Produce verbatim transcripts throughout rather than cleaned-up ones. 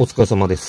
お疲れ様です。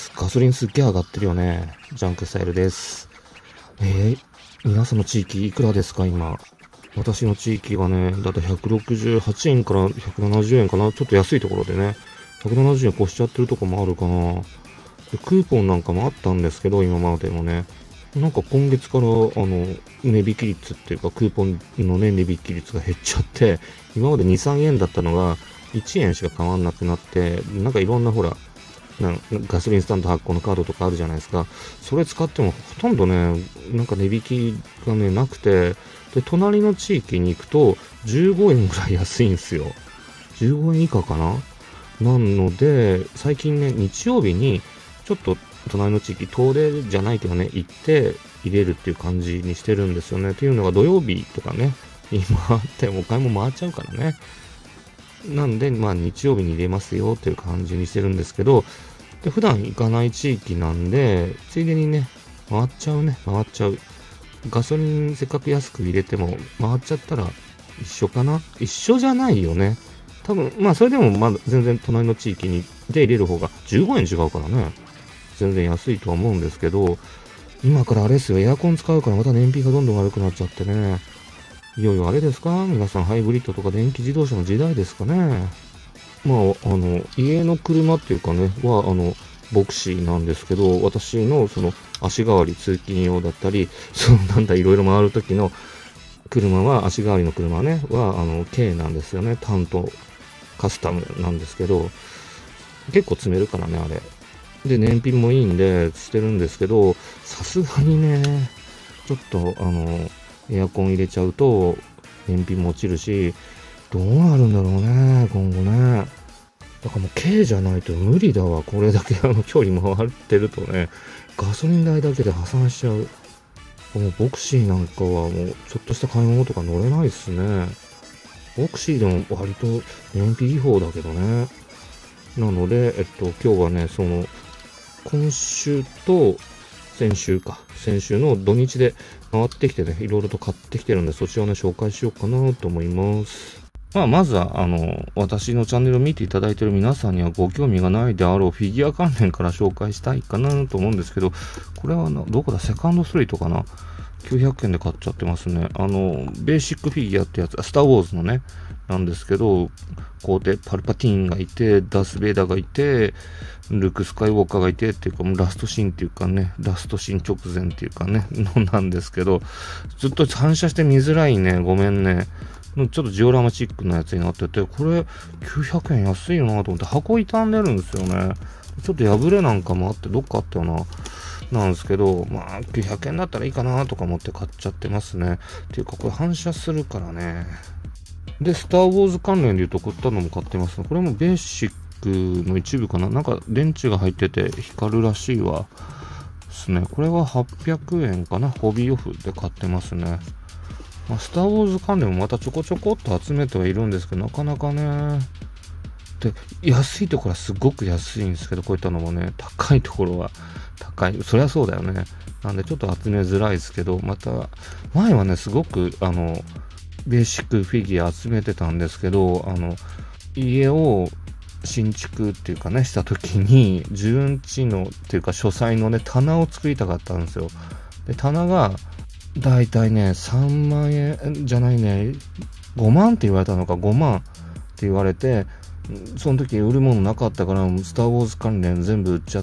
ガソリンすっげえ上がってるよね。ジャンクスタイルです。えー、皆さんの地域いくらですか今。私の地域がね、だいたいひゃくろくじゅうはちえんからひゃくななじゅうえんかな。ちょっと安いところでね。ひゃくななじゅうえん越しちゃってるとこもあるかな。でクーポンなんかもあったんですけど、今までもね。なんか今月から、あの、値引き率っていうか、クーポンのね、値引き率が減っちゃって、今までに、さんえんだったのが、いちえんしか変わんなくなって、なんかいろんなほら、なんガソリンスタンド発行のカードとかあるじゃないですか。それ使ってもほとんどね、なんか値引きがね、なくて、で、隣の地域に行くと、じゅうごえんぐらい安いんですよ。じゅうごえん以下かななので、最近ね、日曜日に、ちょっと隣の地域、遠出じゃないけどね、行って入れるっていう感じにしてるんですよね。っていうのが土曜日とかね、今あってお買い物回っちゃうからね。なんで、まあ日曜日に入れますよという感じにしてるんですけど、で普段行かない地域なんで、ついでにね、回っちゃうね、回っちゃう。ガソリンせっかく安く入れても、回っちゃったら一緒かな一緒じゃないよね。多分、まあそれでもまだ全然隣の地域にで入れる方がじゅうごえん違うからね。全然安いとは思うんですけど、今からあれですよ、エアコン使うからまた燃費がどんどん悪くなっちゃってね。いよいよあれですか皆さんハイブリッドとか電気自動車の時代ですかね。まあ、あの、家の車っていうかね、は、あの、ボクシーなんですけど、私のその足代わり通勤用だったり、そのなんだいろいろ回るときの車は、足代わりの車ね、は、あの、軽なんですよね。担当、カスタムなんですけど、結構詰めるからね、あれ。で、燃費もいいんで、してるんですけど、さすがにね、ちょっと、あの、エアコン入れちゃうと、燃費も落ちるし、どうなるんだろうね、今後ね。だからもう軽じゃないと無理だわ。これだけあの距離回ってるとね、ガソリン代だけで破産しちゃう。もうボクシーなんかはもうちょっとした買い物とか乗れないっすね。ボクシーでも割と燃費いい方だけどね。なので、えっと、今日はね、その、今週と先週か。先週の土日で回ってきてね、いろいろと買ってきてるんで、そちらをね、紹介しようかなと思います。まあ、まずは、あの、私のチャンネルを見ていただいている皆さんにはご興味がないであろうフィギュア関連から紹介したいかなと思うんですけど、これはな、どこだセカンドストリートかなきゅうひゃくえんで買っちゃってますね。あの、ベーシックフィギュアってやつ、スターウォーズのね、なんですけど、こうでパルパティーンがいて、ダース・ベイダーがいて、ルーク・スカイウォーカーがいてっていうか、もうラストシーンっていうかね、ラストシーン直前っていうかね、のなんですけど、ずっと反射して見づらいね、ごめんね。ちょっとジオラマチックなやつになってて、これきゅうひゃくえん安いよなと思って箱傷んでるんですよね。ちょっと破れなんかもあって、どっかあったよな。なんですけど、まあ、きゅうひゃくえんだったらいいかなとか思って買っちゃってますね。っていうか、これ反射するからね。で、スター・ウォーズ関連で言うと、こういったのも買ってますね。これもベーシックの一部かな。なんか電池が入ってて光るらしいわ。ですね。これははっぴゃくえんかな。ホビーオフで買ってますね。まあ、スター・ウォーズ関連もまたちょこちょこっと集めてはいるんですけど、なかなかね。で、安いところはすごく安いんですけど、こういったのもね、高いところは高い。そりゃそうだよね。なんでちょっと集めづらいですけど、また、前はね、すごく、あの、ベーシックフィギュア集めてたんですけど、あの、家を新築っていうかね、した時に、自分家のっていうか書斎のね、棚を作りたかったんですよ。で、棚が、だいたいね、さんまんえんじゃないね、ごまんって言われたのか、ごまんって言われて、その時売るものなかったから、スター・ウォーズ関連全部売っちゃって、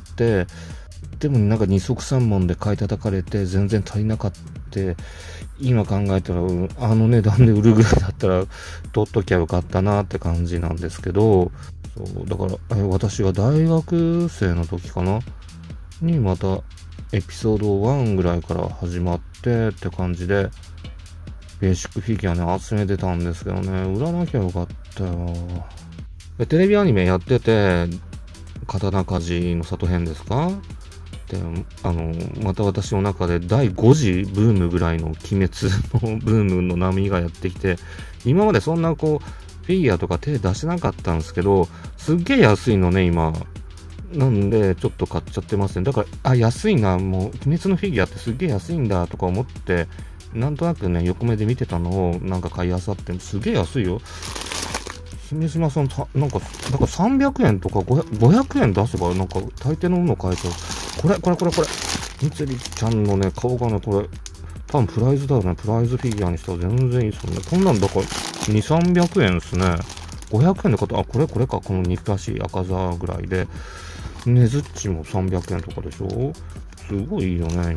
でもなんか二足三門で買い叩かれて全然足りなかった。今考えたら、あの値段で売るぐらいだったら、取っときゃよかったなって感じなんですけど、そうだから、え私が大学生の時かなにまたエピソードワンぐらいから始まってって感じで、ベーシックフィギュアね、集めてたんですけどね、売らなきゃよかったよ。テレビアニメやってて、刀鍛冶の里編ですかで、あの、また私の中でだいご次ブームぐらいの鬼滅のブームの波がやってきて、今までそんなこう、フィギュアとか手出してなかったんですけど、すっげえ安いのね、今。なんで、ちょっと買っちゃってますね。だから、あ、安いな、もう、鬼滅のフィギュアってすっげえ安いんだとか思って、なんとなくね、横目で見てたのをなんか買い漁って、すげえ安いよ。 姫島さん、たなんか、なんかさんびゃくえんとかごひゃくえん出せば、なんか大抵のもの買えちゃう。これ、これ、これ、これ。みつりちゃんのね、顔がね、これ、多分プライズだよね。プライズフィギュアにしたら全然いいですもんね。こんなんだからに、さんびゃくえんですね。ごひゃくえんで買った。あ、これ、これか。この憎らしい赤座ぐらいで。ねずっちもさんびゃくえんとかでしょ。すごいいいよね、今。だから、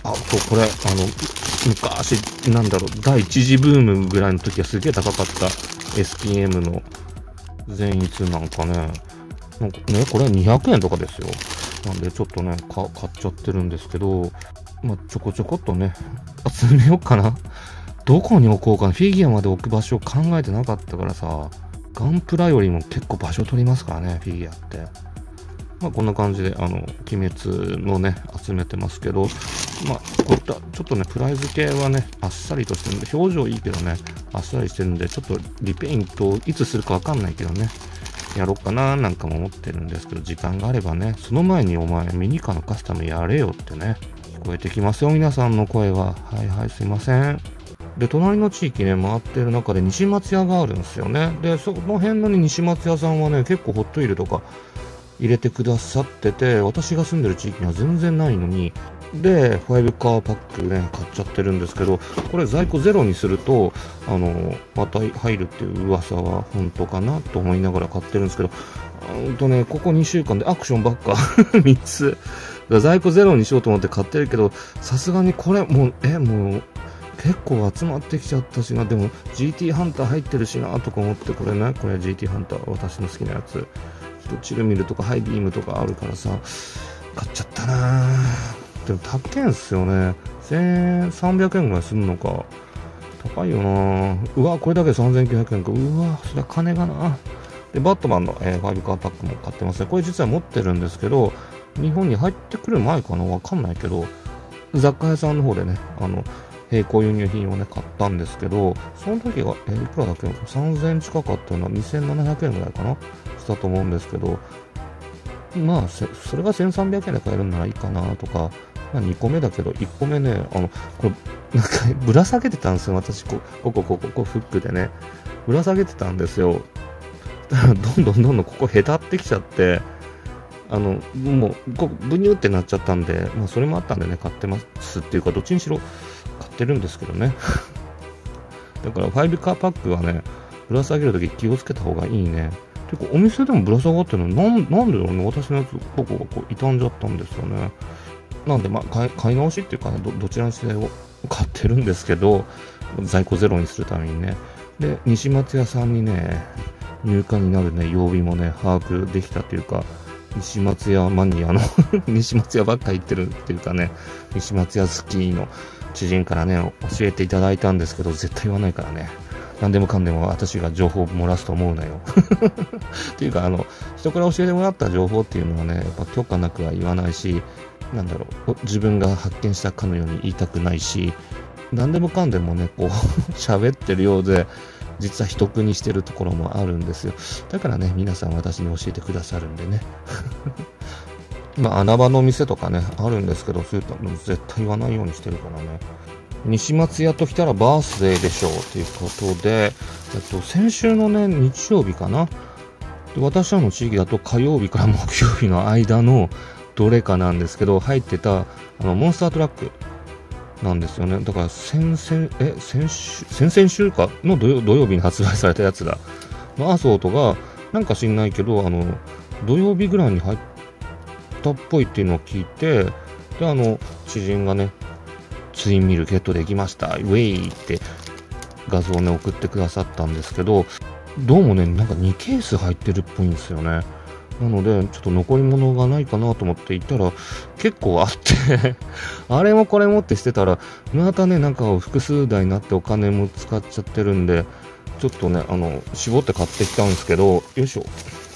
あ、そう、これ、あの、昔、なんだろう、第一次ブームぐらいの時はすげえ高かった エスピーエム の善逸なんかね、なんかね、これにひゃくえんとかですよ。なんでちょっとね、か買っちゃってるんですけど、まあ、ちょこちょこっとね、集めようかな。どこに置こうかな。フィギュアまで置く場所を考えてなかったからさ、ガンプラよりも結構場所取りますからね、フィギュアって。まあ、こんな感じで、あの、鬼滅のね、集めてますけど、まあ、こういった、ちょっとね、プライズ系はね、あっさりとしてるんで、表情いいけどね、あっさりしてるんで、ちょっとリペイントいつするかわかんないけどね、やろうかななんかも思ってるんですけど、時間があればね、その前にお前、ミニカのカスタムやれよってね、聞こえてきますよ、皆さんの声は。はいはい、すいません。で、隣の地域ね、回ってる中で西松屋があるんですよね。で、その辺の、ね、西松屋さんはね、結構ホットイルとか入れてくださってて、私が住んでる地域には全然ないのに、で、ファイブカーパックね、買っちゃってるんですけど、これ在庫ゼロにすると、あの、また入るっていう噂は本当かなと思いながら買ってるんですけど、うんとね、ここにしゅうかんでアクションばっか、みっつ。在庫ゼロにしようと思って買ってるけど、さすがにこれもう、え、もう、結構集まってきちゃったしな、でも ジーティー ハンター入ってるしなとか思って、これね、これ ジーティー ハンター、私の好きなやつ。チルミルとかハイビームとかあるからさ、買っちゃったなぁ。でも高いんすよね。せんさんびゃくえんぐらいするのか。高いよなぁ。うわ、これだけでさんぜんきゅうひゃくえんか。うわ、そりゃ金がな。で、バットマンの、えー、ファイブカーパックも買ってますね。これ実は持ってるんですけど、日本に入ってくる前かなわかんないけど、雑貨屋さんの方でね、あの、並行輸入品をね、買ったんですけど、その時が、えー、いくらだっけ ?さんぜん 近かったのはにせんななひゃくえんぐらいかなしたと思うんですけど、まあ、それがせんさんびゃくえんで買えるんならいいかなとか、まあ、にこめだけど、いっこめね、あの、これ、なんか、ぶら下げてたんですよ。私、ここ、ここ、ここ、フックでね。ぶら下げてたんですよ。だから、どんどんどんどんここへたってきちゃって、あの、もう、こう、ブニュってなっちゃったんで、まあ、それもあったんでね、買ってますっていうか、どっちにしろ買ってるんですけどね。だから、ファイブカーパックはね、ぶら下げるとき気をつけた方がいいね。てか、お店でもぶら下がってるの、なん、なんでだろうね、私のやつ、ここがこう、傷んじゃったんですよね。なんで、まあ、買い、買い直しっていうかね、ど、どちらにしても買ってるんですけど、在庫ゼロにするためにね。で、西松屋さんにね、入荷になるね、曜日もね、把握できたっていうか、西松屋マニアの西松屋ばっか行ってるっていうかね、西松屋好きの知人からね、教えていただいたんですけど、絶対言わないからね。何でもかんでも私が情報を漏らすと思うなよ。っていうか、あの、人から教えてもらった情報っていうのはね、やっぱ許可なくは言わないし、なんだろう、自分が発見したかのように言いたくないし、何でもかんでもね、こう、喋ってるようで、実は秘匿にしてるところもあるんですよ。だからね、皆さん私に教えてくださるんでね。まあ、穴場の店とかね、あるんですけど、そういうの絶対言わないようにしてるからね。西松屋ときたらバースデーでしょうということで、えっと、先週のね、日曜日かな。で、私らの地域だと火曜日から木曜日の間のどれかなんですけど、入ってた、あの、モンスタートラックなんですよね。だから、先々、え、先週、先々週かの土曜、土曜日に発売されたやつだ。のアソートが、なんか知んないけど、あの、土曜日ぐらいに入ったっぽいっていうのを聞いて、で、あの、知人がね、ツインミルゲットできました、ウェイって画像をね、送ってくださったんですけど、どうもね、なんかにケース入ってるっぽいんですよね。なので、ちょっと残り物がないかなと思って行ったら、結構あってあれもこれもってしてたら、またね、なんか複数台になってお金も使っちゃってるんで、ちょっとね、あの、絞って買ってきたんですけど、よいしょ。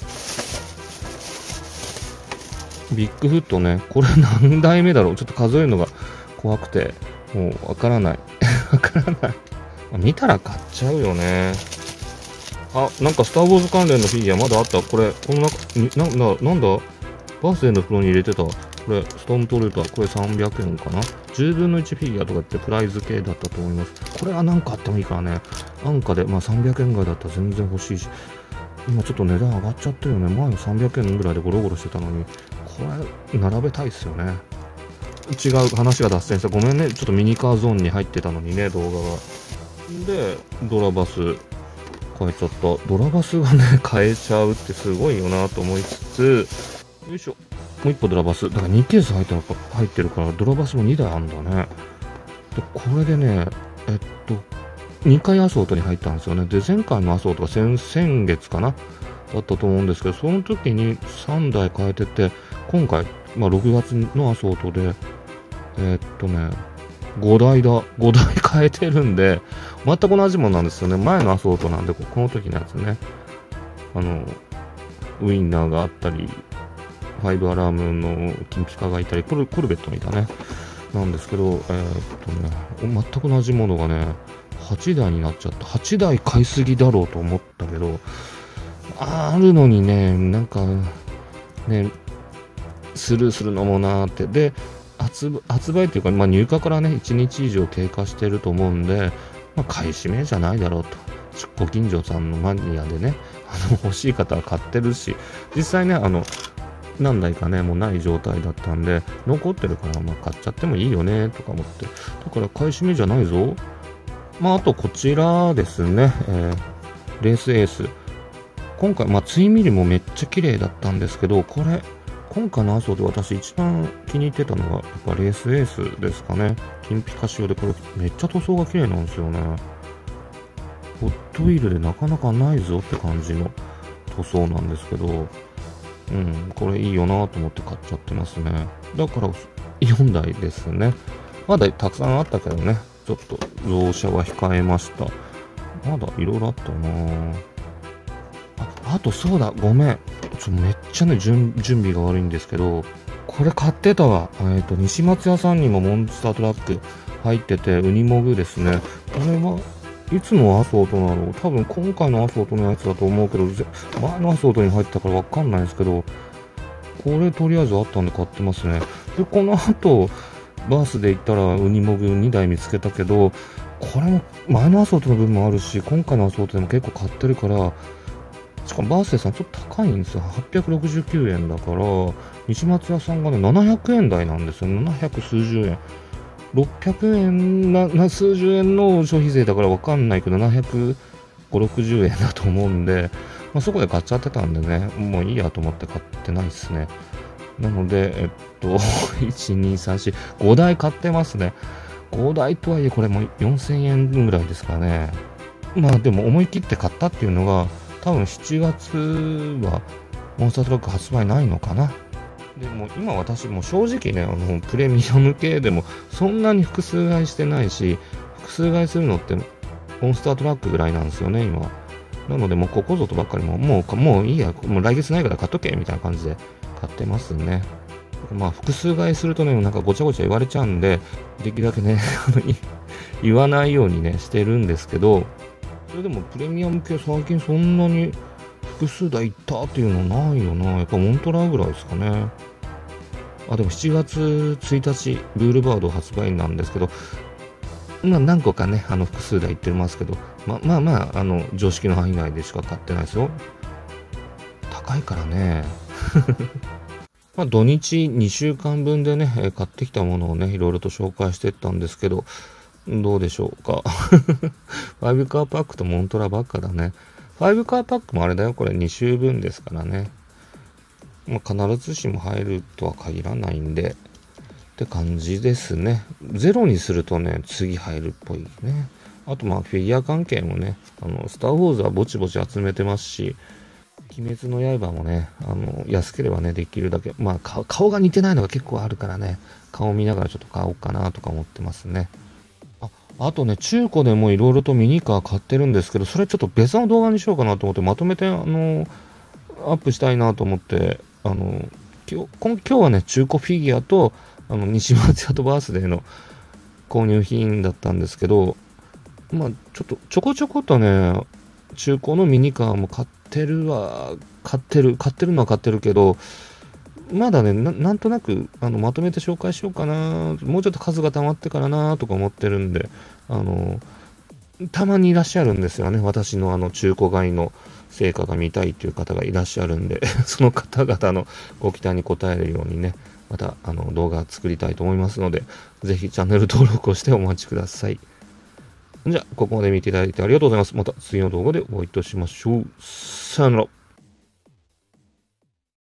ビッグフットね、これ何台目だろう、ちょっと数えるのが怖くて、もうわからない。わからない。見たら買っちゃうよね。あ、なんかスター・ウォーズ関連のフィギュアまだあった。これ、この中、な、な、なんだバースデーの袋に入れてた。 これ、ストームトルーパー、これさんびゃくえんかな。じゅうぶんのいちフィギュアとかってプライズ系だったと思います。これは何かあってもいいからね、安価で、まあさんびゃくえんぐらいだったら全然欲しいし、今ちょっと値段上がっちゃってるよね。前はさんびゃくえんぐらいでゴロゴロしてたのに、これ、並べたいっすよね。違う話が脱線した。ごめんね。ちょっとミニカーゾーンに入ってたのにね、動画が。で、ドラバス、変えちゃった。ドラバスがね、変えちゃうってすごいよなと思いつつ、よいしょ。もう一歩ドラバス。だからにケース入ってるから入ってるから、ドラバスもにだいあんだね。で、これでね、えっと、にかいアソートに入ったんですよね。で、前回のアソートが先、先月かなだったと思うんですけど、その時にさんだい変えてて、今回、まあろくがつのアソートで、えー、っとね、ごだいだ。ごだい変えてるんで、全く同じものなんですよね。前のアソートなんで、この時のやつね。あの、ウインナーがあったり、ファイブアラームの金ピカがいたり、コル、コルベットもいたね。なんですけど、えー、っとね、全く同じものがね、はちだいになっちゃった。はちだい買いすぎだろうと思ったけど、あるのにね、なんか、ね、スルーするのもなーって。で、発, 発売っていうか、まあ、入荷からね、いちにち以上経過してると思うんで、まあ、買い占めじゃないだろうと。ご近所さんのマニアでね、あの欲しい方は買ってるし、実際ね、あの、何台かね、もうない状態だったんで、残ってるから、まあ、買っちゃってもいいよね、とか思って。だから買い占めじゃないぞ。まあ、あとこちらですね、えー、レースエース。今回、まあ、ツインミリもめっちゃ綺麗だったんですけど、これ、今回のアソで私一番気に入ってたのが、やっぱレースエースですかね。金ピカ仕様で、これめっちゃ塗装が綺麗なんですよね。ホットウィールでなかなかないぞって感じの塗装なんですけど、うん、これいいよなと思って買っちゃってますね。だからよんだいですね。まだたくさんあったけどね、ちょっと増車は控えました。まだいろいろあったなあ。あとそうだ、ごめん。ちょめっちゃね準、準備が悪いんですけど、これ買ってたわ。えっと、西松屋さんにもモンスタートラック入ってて、ウニモグですね。これはいつのアソートなの？多分今回のアソートのやつだと思うけど、前のアソートに入ってたからわかんないですけど、これとりあえずあったんで買ってますね。で、この後、バースで行ったらウニモグにだい見つけたけど、これも前のアソートの分もあるし、今回のアソートでも結構買ってるから、しかもバースデーさんちょっと高いんですよ。はっぴゃくろくじゅうきゅうえんだから、西松屋さんがね、ななひゃくえん台なんですよ。ななひゃく数十円。ろっぴゃくえんな、な数十円の消費税だからわかんないけど、ななひゃくごじゅう、ろくじゅうえんだと思うんで、まあ、そこで買っちゃってたんでね、もういいやと思って買ってないですね。なので、えっと、いち、に、さん、よん、ごだい買ってますね。ごだいとはいえ、これもよんせんえんぐらいですからね。まあでも思い切って買ったっていうのが、多分しちがつはモンスタートラック発売ないのかな。でも今私も正直ね、あのプレミアム系でもそんなに複数買いしてないし、複数買いするのってモンスタートラックぐらいなんですよね、今。なのでもうここぞとばっかりも、もう、もういいや、もう来月ないから買っとけみたいな感じで買ってますね。まあ複数買いするとね、なんかごちゃごちゃ言われちゃうんで、できるだけね、言わないようにね、してるんですけど、それでもプレミアム系最近そんなに複数台いったっていうのないよな。やっぱモントラぐらいですかね。あ、でもしちがつついたち、ルールバード発売なんですけど、まあ何個かね、あの複数台いってますけど、ままあまあ、あの、常識の範囲内でしか買ってないですよ。高いからね。まあ土日にしゅうかんぶんでね、買ってきたものをね、いろいろと紹介していったんですけど、どうでしょうか。ファイブカーパックとモントラばっかだね。ファイブカーパックもあれだよ、これに週分ですからね。まあ、必ずしも入るとは限らないんで、って感じですね。ゼロにするとね、次入るっぽいね。あとまあフィギュア関係もね、あの、スター・ウォーズはぼちぼち集めてますし、鬼滅の刃もね、あの、安ければね、できるだけ、まあ顔が似てないのが結構あるからね、顔見ながらちょっと買おうかなとか思ってますね。あとね、中古でもいろいろとミニカー買ってるんですけど、それちょっと別の動画にしようかなと思って、まとめて、あの、アップしたいなと思って、あの、今日、今日はね、中古フィギュアと、あの、西松屋とバースデーの購入品だったんですけど、まあ、ちょっと、ちょこちょことね、中古のミニカーも買ってるわ、買ってる、買ってるのは買ってるけど、 まだねな、なんとなくあのまとめて紹介しようかな、もうちょっと数が溜まってからなとか思ってるんで、あの、たまにいらっしゃるんですよね。私のあの中古買いの成果が見たいという方がいらっしゃるんで、その方々のご期待に応えるようにね、またあの動画作りたいと思いますので、ぜひチャンネル登録をしてお待ちください。じゃあ、ここまで見ていただいてありがとうございます。また次の動画でお会いいたしましょう。さよなら。